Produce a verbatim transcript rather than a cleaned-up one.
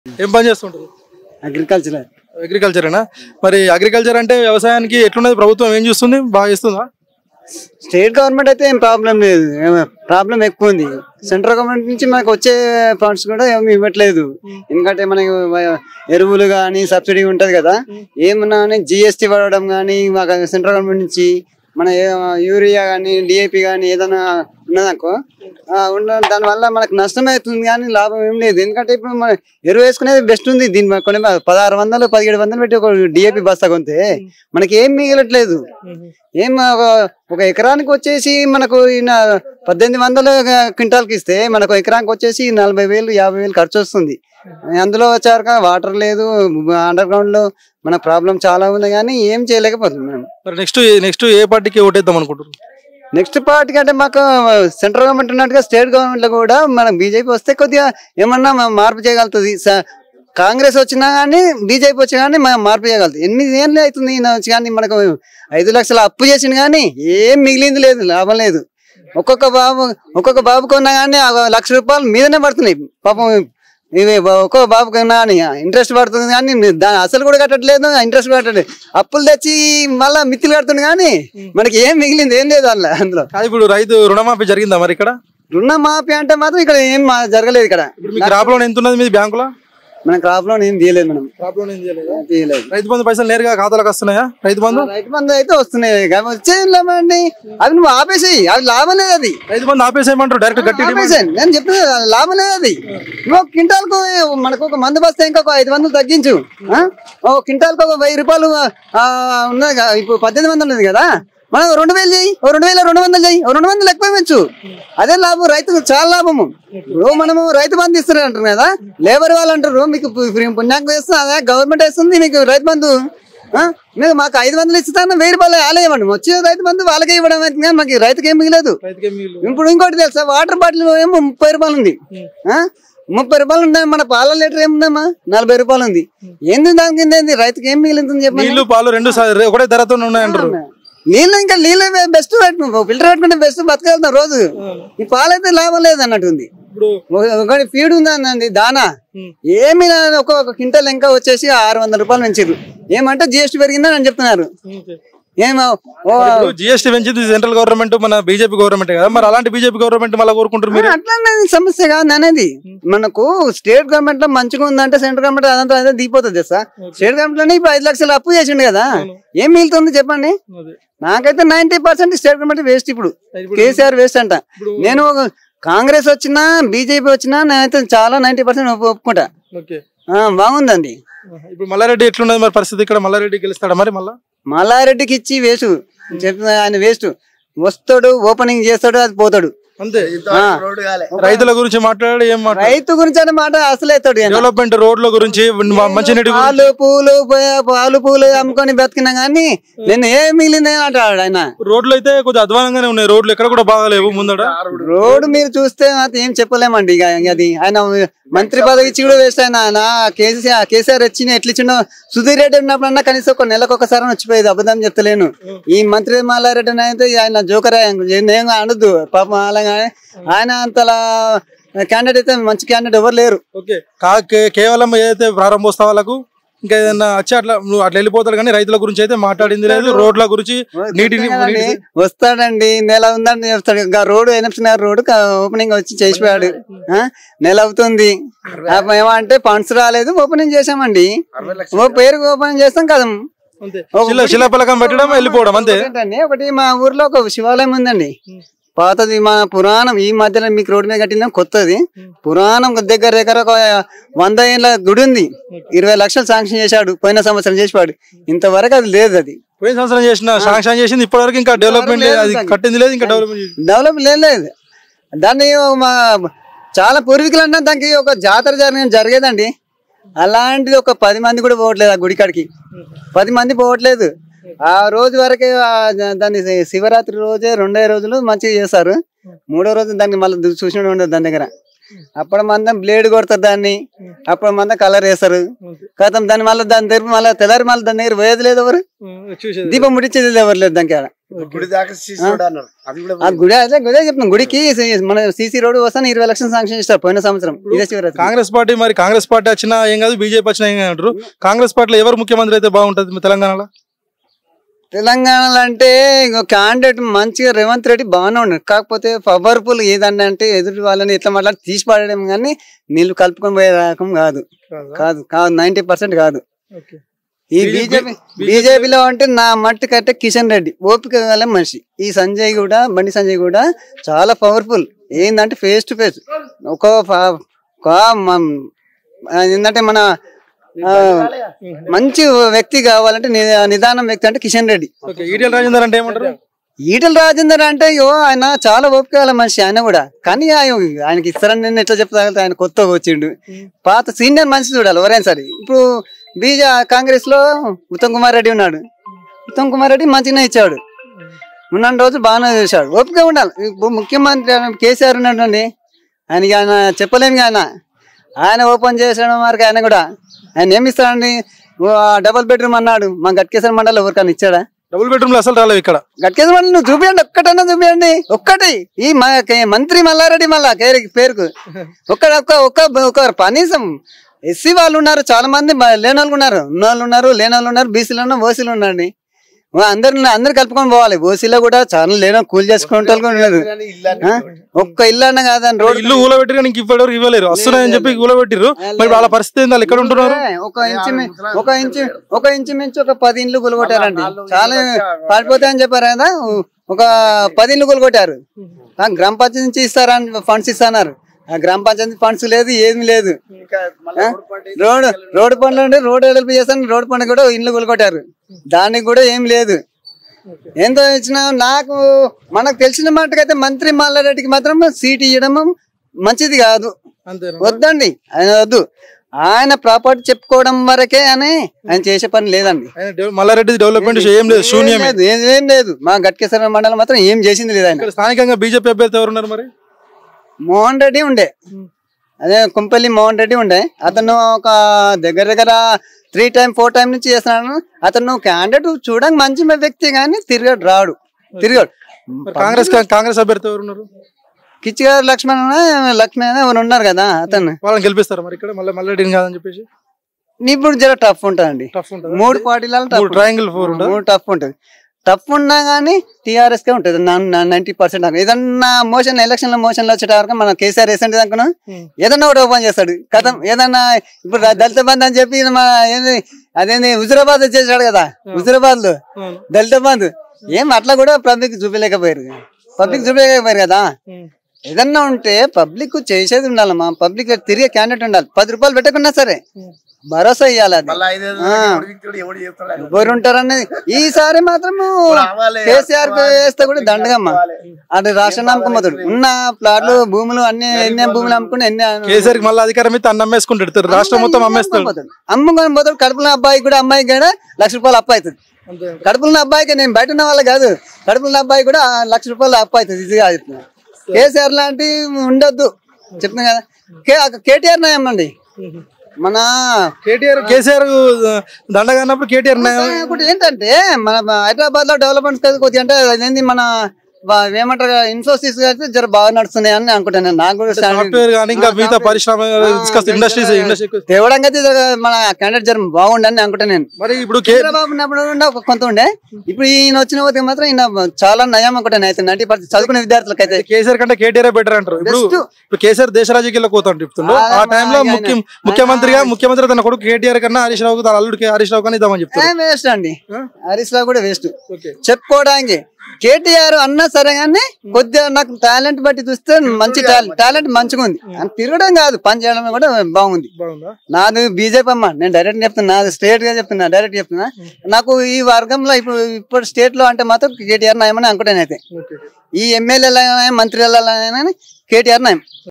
ఏం పని చేస్తుంటారు? అగ్రికల్చర్. అగ్రికల్చరేనా? మరి అగ్రికల్చర్ అంటే వ్యవసాయానికి ఎట్లున్నది? ప్రభుత్వం ఏం చూస్తుంది? బాగా చేస్తుందా? స్టేట్ గవర్నమెంట్ అయితే ఏం ప్రాబ్లం లేదు, ప్రాబ్లం ఎక్కువ ఉంది. సెంట్రల్ గవర్నమెంట్ నుంచి మనకు వచ్చే ఫండ్స్ కూడా ఏమి ఇవ్వట్లేదు. ఎందుకంటే మనకి ఎరువులు కానీ సబ్సిడీ ఉంటది కదా, ఏమన్నా జిఎస్టీ పడడం కానీ మాకు సెంట్రల్ గవర్నమెంట్ నుంచి మన యూరియా కానీ డిఏపి కానీ ఏదైనా ఉన్నదనుకో ఉన్న దానివల్ల మనకు నష్టం అవుతుంది కానీ లాభం ఏం లేదు. ఎందుకంటే ఇప్పుడు మన ఎరువు వేసుకునేది బెస్ట్ ఉంది. దీని కొన్ని పదహారు వందలు పదిహేడు వందలు పెట్టి ఒక డిఏపి బస్తా కొంటే మనకి ఏం మిగలట్లేదు. ఏం ఒక ఎకరానికి వచ్చేసి మనకు ఈయన పద్దెనిమిది వందలు క్వింటాల్కి ఇస్తే మనకు ఎకరానికి వచ్చేసి నలభై వేలు యాభై వేలు ఖర్చు వస్తుంది. అందులో వచ్చాక వాటర్ లేదు, అండర్ గ్రౌండ్ లో మన ప్రాబ్లం చాలా ఉంది కానీ ఏం చేయలేకపోతుంది మనం. నెక్స్ట్ నెక్స్ట్ ఏ పార్టీకి ఓటేద్దాం అనుకుంటున్నాం? నెక్స్ట్ పార్టీకి అంటే మాకు సెంట్రల్ గవర్నమెంట్ ఉన్నట్టుగా స్టేట్ గవర్నమెంట్ లో కూడా మనం బీజేపీ వస్తే కొద్దిగా ఏమన్నా మార్పు చేయగలుగుతుంది. కాంగ్రెస్ వచ్చినా కానీ బీజేపీ వచ్చినా కానీ మనం మార్పు చేయగలుగుతుంది. ఎనిమిది ఏళ్ళు అవుతుంది వచ్చి కానీ మనకు ఐదు లక్షల అప్పు చేసింది కానీ ఏం మిగిలింది లేదు, లాభం లేదు. ఒక్కొక్క బాబు ఒక్కొక్క బాబు కొన్నా కానీ లక్ష రూపాయలు మీదనే పడుతున్నాయి పాపం. ఇవి ఒక్కో బాబు కొన్నా కానీ ఇంట్రెస్ట్ పడుతుంది కానీ దాని అసలు కూడా కట్టట్లేదు, ఇంట్రెస్ట్ కట్టట్లేదు. అప్పులు తెచ్చి మళ్ళా మిత్తులు కడుతుంది కానీ మనకి ఏం మిగిలింది ఏం లేదు అందులో అందులో ఇప్పుడు రైతు రుణమాఫీ జరిగిందా మరి? ఇక్కడ రుణమాఫీ అంటే మాత్రం ఇక్కడ ఏం జరగలేదు. ఇక్కడ క్రాప్ లోన్ ఎంత ఉన్నది మీది బ్యాంకులో? మన క్రాప్ లోన్ ఏం తీయలేదు మనం. క్రాప్ లోన్ ఏం తీయలేదు. రైతు బంధు పైసలు నేరుగా ఖాతాలకు వస్తున్నాయా? రైతు బంధు రైతు బంధు అయితే వస్తున్నాయి, వచ్చేయండి అవి నువ్వు ఆపేసేయి, అవి లాభం లేదు. అది రైతు బంధు ఆపేసేయమంటారు డైరెక్ట్ గట్టి ఆపేసాను నేను చెప్తున్నా, లాభం లేదు. అది నువ్వు క్వింటాల్కు మనకు ఒక మందు బస్తే ఇంకొక ఐదు వందలు తగ్గించు, ఒక క్వింటాల్కి ఒక వెయ్యి రూపాయలు ఉన్నది. ఇప్పుడు పద్దెనిమిది వందలు ఉంది కదా, మనం రెండు వేలు చెయ్యి, ఓ రెండు వేల రెండు వందలు చెయ్యి, ఓ రెండు వందలు ఎక్కువ ఇవ్వచ్చు. అదే లాభం, రైతుకు చాలా లాభము. ఇప్పుడు మనము రైతు బంధు ఇస్తున్నారు అంటారు కదా, లేబర్ వాళ్ళు అంటారు మీకు పుణ్యానికి వేస్తుంది, అదే గవర్నమెంట్ వేస్తుంది మీకు రైతు బంధు. మీరు మాకు ఐదు వందలు ఇస్తాను, వెయ్యి రూపాయలు వాళ్ళే ఇవ్వండి. వచ్చే రైతు బంధు వాళ్ళకే ఇవ్వడం అయితే కానీ మాకు రైతుకి ఏం మిగలేదు. ఇప్పుడు ఇంకోటి తెలుసా, వాటర్ బాటిల్ ఏమో ముప్పై రూపాయలు ఉంది, ముప్పై రూపాయలు ఉన్నాయి. మన పాల లీటర్ ఏముందమ్మా నలభై రూపాయలు ఉంది. ఏంది దాని కింద ఏంది రైతుకి ఏం మిగిలింది చెప్పండి. పాలు రెండు ఒకటే ధరతో ఉన్నాయంటారు. నీళ్ళు ఇంకా నీళ్ళు బెస్ట్ పెట్టుకో, ఫిల్టర్ పెట్టుకుంటే బెస్ట్ బతకెళ్తాం రోజు. ఈ పాలైతే లాభం లేదు అన్నట్టుంది. ఒకటి ఫీడ్ ఉందండి దానా ఏమి ఒక క్వింటల్ ఇంకా వచ్చేసి ఆరు వందల రూపాయలు పెంచారు. ఏమంటే జిఎస్టీ పెరిగిందని అని చెప్తున్నారు. ఏమో జిఎస్టీ పెంచింది సెంట్రల్ గవర్నమెంట్, మన బీజేపీ గవర్నమెంట్ కదా, మరి అలాంటి బీజేపీ గవర్నమెంట్ మళ్ళీ కోరుకుంటారు మీరు? అట్లా సమస్య కాదు అనేది. మనకు స్టేట్ గవర్నమెంట్ లో మంచిగా ఉందంటే సెంట్రల్ గవర్నమెంట్ అదంతా అదే దిగిపోతుంది సార్. స్టేట్ గవర్నమెంట్ లోనే ఇప్పుడు ఐదు లక్షలు అప్పు చేసిండు కదా, ఏం మిగులుతుంది చెప్పండి. నాకైతే ninety percent state government waste. ఇప్పుడు కేసీఆర్ వేస్ట్ అంట. నేను కాంగ్రెస్ వచ్చినా బీజేపీ వచ్చినా నేనైతే చాలా నైన్టీ పర్సెంట్ ఒప్పుకుంటా. బాగుందండి. ఇప్పుడు మల్లారెడ్డి ఎట్లున్నది మరి పరిస్థితి? ఇక్కడ మల్లారెడ్డి గెలుస్తాడా మరి? మళ్ళా మల్లారెడ్డికి ఇచ్చి వేస్ట్ చెప్తున్నా, ఆయన వేస్ట్. వస్తాడు, ఓపెనింగ్ చేస్తాడు, అది పోతాడు అంతే. రైతుల గురించి మాట్లాడు, ఏం రైతు గురించి అనే మాట అసలు అవుతాడు. డెవలప్మెంట్ రోడ్ల గురించి, మంచినీటి పాలు పూలు పాలు పూలు అమ్ముకొని బతికినా గానీ నేను ఏం మిగిలింది అంటాడు ఆయన. రోడ్లు అయితే కొంచెం అధ్వానంగానే ఉన్నాయి, రోడ్లు ఎక్కడ కూడా బాగాలేవు. ముందట రోడ్డు మీరు చూస్తే ఏం చెప్పలేమండి. ఇక అది ఆయన మంత్రి పదవి ఇచ్చి కూడా వేస్ట్. ఆయన కేసీఆర్ కేసీఆర్ వచ్చి ఎట్లా ఇచ్చిండో, సుధీర్ రెడ్డి ఉన్నప్పుడన్నా కనీసం ఒక నెలకు ఒకసారి వచ్చిపోయేది. అబద్ధం చెప్తలేను. ఈ మంత్రి మల్లారెడ్డి అయితే ఆయన జోకర్ ఏం అనొద్దు పాపం. అలాగే ఆయన అంతలా క్యాండిడేట్ అయితే మంచి క్యాండిడేట్ ఎవరు లేరు. కేవలం ఏదైతే ప్రారంభోత్సవాలకు ఇంకా ఏదైనా వచ్చి అట్లా అట్లా వెళ్ళిపోతాడు కానీ రైతుల గురించి అయితే మాట్లాడింది లేదు. రోడ్ల గురించి నీటిని వస్తాడండి, నెల ఉందని చెప్తాడు. ఇంకా road NFC Nagar road opening వచ్చి చేసిపోయాడు, నెల అవుతుంది. ఏమంటే ఫండ్స్ రాలేదు, ఓపెనింగ్ చేసామండి. పేరుకి ఓపెనింగ్ చేస్తాం కదా, శిలాఫలకం పెట్టడం వెళ్ళిపోవడం అంతే. ఒకటి మా ఊర్లో ఒక శివాలయం ఉందండి, పాతది. మా పురాణం ఈ మధ్యలో మీకు రోడ్డు మీద కట్టిన కొత్తది పురాణం దగ్గర దగ్గర ఒక వంద ఏళ్ళ గుడి ఉంది. ఇరవై లక్షలు శాంక్షన్ చేశాడు, పోయిన సంవత్సరం చేసిపాడు. ఇంతవరకు అది లేదు. అది పోయిన సంవత్సరం చేసిన శాంక్షన్ చేసింది, ఇప్పటి వరకు ఇంకా డెవలప్మెంట్ కట్టింది లేదు, ఇంకా డెవలప్మెంట్ డెవలప్మెంట్ లేదు. దాన్ని మా చాలా పూర్వీకులు అన్నా దానికి ఒక జాతర జరిగిన జరిగేదండి. అలాంటిది ఒక పది మంది కూడా పోవట్లేదు ఆ గుడి కాడికి, పది మంది పోవట్లేదు. ఆ రోజు వరకే దాన్ని శివరాత్రి రోజే రెండే రోజులు మంచిగా చేస్తారు. మూడో రోజు దాన్ని మళ్ళీ చూసిన ఉండదు దాని దగ్గర. అప్పుడు మందం బ్లేడ్ కొడతారు దాన్ని, అప్పుడు మందం కలర్ వేస్తారు. కథం దాన్ని మళ్ళీ దాని దగ్గర మళ్ళీ తెల్లారి మళ్ళీ దాని దగ్గర పోయేది లేదు, ఎవరు దీపం ముట్టించేది ఎవరు లేదు దానికి. గుడి దాకా సీసీ రోడ్ అన్నారు. అది కూడా ఆ గుడి అదే గుడే చెప్తున్నాం. గుడికి మన సీసీ రోడ్ వస్తాను ఇరవై లక్షలు శాంక్షన్ చేస్తారు పోయిన సంవత్సరం. ఇదే శివరాత్రి. కాంగ్రెస్ పార్టీ మరి కాంగ్రెస్ పార్టీ వచ్చినా ఏం కాదు, బీజేపీ వచ్చినా ఏం కాదు అంటారు. కాంగ్రెస్ పార్టీలో ఎవరు ముఖ్యమంత్రి అయితే బాగుంటది తెలంగాణలో? తెలంగాణలో అంటే క్యాండిడేట్ మంచిగా రేవంత్ రెడ్డి బాగానే ఉన్నాడు. కాకపోతే పవర్ఫుల్ ఏదన్నా అంటే ఎదుటి వాళ్ళని ఎట్లా మాట్లాడి తీసి పడడం కానీ నీళ్ళు కలుపుకొని పోయే రకం కాదు కాదు కాదు నైన్టీ పర్సెంట్ కాదు. ఈ బీజేపీ బీజేపీలో అంటే నా మట్టుకట్టే కిషన్ రెడ్డి ఓపిక గల మనిషి. ఈ సంజయ్ కూడా బండి సంజయ్ కూడా చాలా పవర్ఫుల్. ఏంటంటే ఫేస్ టు ఫేస్ ఒక ఏంటంటే మన మంచి వ్యక్తి కావాలంటే నిదానం వ్యక్తి అంటే కిషన్ రెడ్డి. ఈటెల రాజేందర్ అంటే ఏమంటారు? ఈటెల రాజేందర్ అంటే అయ్యో ఆయన చాలా ఓపిక గల మనిషి ఆయన కూడా. కానీ ఆయనకి ఇస్తారని నేను ఎట్లా చెప్తా, ఆయన కొత్తగా వచ్చిండు. పాత సీనియర్ మనిషి చూడాలి ఎవరైనా సరే. ఇప్పుడు బీజే కాంగ్రెస్ లో ఉత్తమ్ కుమార్ రెడ్డి ఉన్నాడు. ఉత్తమ్ కుమార్ రెడ్డి మంచిగానే ఇచ్చాడు, ఉన్న రోజు బాగానే చేశాడు. ఓపిక ఉండాలి. ఇప్పుడు ముఖ్యమంత్రి కేసీఆర్ ఉన్నాడండి, ఆయనకి ఆయన చెప్పలేము. ఆయన ఆయన ఓపెన్ చేసాడు మరి. ఆయన కూడా ఆయన ఏమి ఇస్తాడండి? డబుల్ బెడ్రూమ్ అన్నాడు. మా గట్కేశ్వర మండలి ఎవరికైనా ఇచ్చాడా? డబుల్ బెడ్రూమ్ అసలు రాలేవు ఇక్కడ. గట్కేశ్వర మండలి నువ్వు చూపించండి, ఒక్కటన్నా చూపించండి. ఒక్కటి ఈ మంత్రి మల్లారెడ్డి మళ్ళా పేరుకు ఒక్క ఒక్క ఒక కనీసం ఎస్సీ వాళ్ళు ఉన్నారు, చాలా మంది లేని వాళ్ళు ఉన్నారు, ఉన్న వాళ్ళు ఉన్నారు, లేని వాళ్ళు ఉన్నారు, బీసీలు ఉన్నారు, ఓసీలు ఉన్నారండి. అందరు అందరు కలుపుకొని పోవాలి. ఓసీలో కూడా చాలా లేనో కూలి చేసుకుంటే ఉన్నారు. ఒక్క ఇల్లు అన్న కాదని రోడ్ ఇల్లు ఊలబెట్టి ఇవ్వలేరు ఇవ్వలేరు వస్తున్నాయని చెప్పి ఊలబెట్టిరు. మరి వాళ్ళ పరిస్థితి ఏంది? ఎక్కడ ఉంటున్నారు? ఒక ఇంచు ఒక ఇంచు ఒక ఇంచు మించి ఒక పది ఇండ్లు కొలుగొట్టారండి. చాలా పడిపోతాయని చెప్పారు కదా, ఒక పది ఇండ్లు కొలుగొట్టారు. గ్రామ పంచాయతీ నుంచి ఇస్తారని ఫండ్స్ ఇస్తున్నారు. ఆ గ్రామ పంచాయతీ ఫండ్స్ లేదు, ఏమి లేదు. రోడ్ రోడ్డు పనులు అంటే రోడ్ డెవలప్ చేస్తాను, రోడ్డు పనులు కూడా ఇండ్లు కొలుగొట్టారు. దానికి కూడా ఏం లేదు. ఎంతో ఇచ్చినా నాకు మనకు తెలిసిన మాటకైతే మంత్రి మల్లారెడ్డికి మాత్రం సీట్ ఇవ్వడం మంచిది కాదు. వద్దండి, ఆయన వద్దు. ఆయన ప్రాపర్టీ చెప్పుకోవడం వరకే అని ఆయన చేసే పని లేదండి. మల్లారెడ్డి డెవలప్మెంట్ ఏం లేదు, శూన్యం లేదు, ఏం లేదు. మా గట్కేశ్వర మండలం మాత్రం ఏం చేసింది లేదు. ఆయన స్థానికంగా బీజేపీ అభ్యర్థి ఎవరున్నారు మరి? మోహన్ రెడ్డి ఉండే, అదే కుంపల్లి మోహన్ రెడ్డి ఉండే. అతను ఒక దగ్గర దగ్గర త్రీ టైమ్ ఫోర్ టైమ్ నుంచి చేస్తున్నాను. అతను క్యాండిడేట్ చూడడానికి మంచి వ్యక్తి కానీ తిరగడు, రాడు, తిరగడు. కాంగ్రెస్ కాంగ్రెస్ అభ్యర్థి ఎవరున్నారు? కిచ్చిగారు లక్ష్మణ్ లక్ష్మణ్ ఎవరు ఉన్నారు కదా, అతను వాళ్ళని గెలిపిస్తారు మరి ఇక్కడ మళ్ళీ మల్లారెడ్డిని కాదని చెప్పేసి. ఇప్పుడు జర టఫ్ ఉంటుందండి. మూడు పార్టీలలో ట్రయాంగిల్ ఫోర్ మూడు టఫ్ ఉంటుంది. టఫ్ ఉన్నా కానీ టీఆర్ఎస్ కే ఉంటుంది నైన్టీ పర్సెంట్. ఏదన్నా మోషన్ ఎలక్షన్ లో మోషన్లు వచ్చేట వరకు మన కేసీఆర్ వేసండి అనుకున్నా ఏదన్నా ఒకటి ఓపెన్ చేస్తాడు కథం. ఏదన్నా ఇప్పుడు దళిత బంధు అని చెప్పి ఏంది అదేంది హుజురాబాద్ వచ్చేసాడు కదా, హుజురాబాద్ లో దళిత బంధు ఏం అట్లా కూడా పబ్లిక్ చూపించలేకపోయారు, పబ్లిక్ చూపించలేకపోయారు కదా. ఏదన్నా ఉంటే పబ్లిక్ చేసేది ఉండాలమ్మా. పబ్లిక్ తిరిగే క్యాండిడేట్ ఉండాలి. పది రూపాయలు పెట్టకున్నా సరే భరోసా ఇవ్వాలి. అది ఎవరు ఉంటారనేది ఈసారి మాత్రం కేసీఆర్ వేస్తే కూడా దండగమ్మా. అది రాష్ట్ర నమ్మకమ్మతుడు ఉన్న ప్లాట్లు భూములు అన్ని ఎన్ని భూములు అమ్ముకుని ఎన్ని కేసీఆర్ మళ్ళీ అధికారం అయితే అన్ని అమ్మేసుకుంటాడు, రాష్ట్రం మొత్తం అమ్మేస్తాడు. అమ్ముకొని పోతాడు. కడుపుల అబ్బాయి కూడా అమ్మాయికి కూడా లక్ష రూపాయలు అప్పు అవుతుంది. కడుపుల అబ్బాయికి నేను బయట ఉన్న వాళ్ళు కాదు, కడుపుల అబ్బాయి కూడా లక్ష రూపాయలు అప్పు అవుతుంది. ఇది చెప్తున్నా. కేసీఆర్ లాంటి ఉండొద్దు చెప్తున్నా కదా. కేటీఆర్ నయమండి. మన కేటీఆర్ కేసీఆర్ దండగా అన్నప్పుడు కేటీఆర్ ఒకటి ఏంటంటే మన హైదరాబాద్ లో డెవలప్మెంట్స్ కొద్దిగా అంటే అదేంది మన ఏమంటారు ఇన్ఫోసిస్ అయితే జర బాగా నడుస్తున్నాయి అని అనుకుంటాను. నాకు కూడా తేవడం అయితే మన క్యాండిడేట్ జర బాగుండని అనుకుంటాను నేను. మరి ఇప్పుడు చంద్రబాబు ఉన్నప్పుడు కొంత ఉండే, ఇప్పుడు ఈయన వచ్చిన పోతే మాత్రం ఈయన చాలా నయం అనుకుంటాను. అయితే నైన్టీ పర్సెంట్ చదువుకునే విద్యార్థులకు అయితే కేసీఆర్ కంటే కేటీఆర్ బెటర్ అంటారు. ఇప్పుడు కేసీఆర్ దేశ రాజకీయాల్లో పోతాను చెప్తుండ్రు. ఆ టైంలో ముఖ్య ముఖ్యమంత్రిగా ముఖ్యమంత్రి తన కొడుకు కేటీఆర్ కన్నా హరీష్ రావు తన అల్లుడికి హరీష్ రావు కన్నా ఇద్దామని చెప్తారు. వేస్ట్ అండి, హరీష్ రావు కూడా వేస్ట్ చెప్పుకోవడానికి. కేటీఆర్ అన్నా సరే కానీ కొద్దిగా నాకు టాలెంట్ బట్టి చూస్తే మంచి టాలెంట్ మంచిగా ఉంది. తిరగడం కాదు, పని చేయడం కూడా బాగుంది. నాది బీజేపీ అమ్మా, నేను డైరెక్ట్ చెప్తున్నా, నాది స్టేట్ గా చెప్తున్నా, డైరెక్ట్ చెప్తున్నా. నాకు ఈ వర్గంలో ఇప్పుడు ఇప్పుడు స్టేట్ లో అంటే మాత్రం కేటీఆర్ నయమని అనుకుంటాను. అయితే ఈ ఎమ్మెల్యేలు మంత్రులు కేటీఆర్ నయం.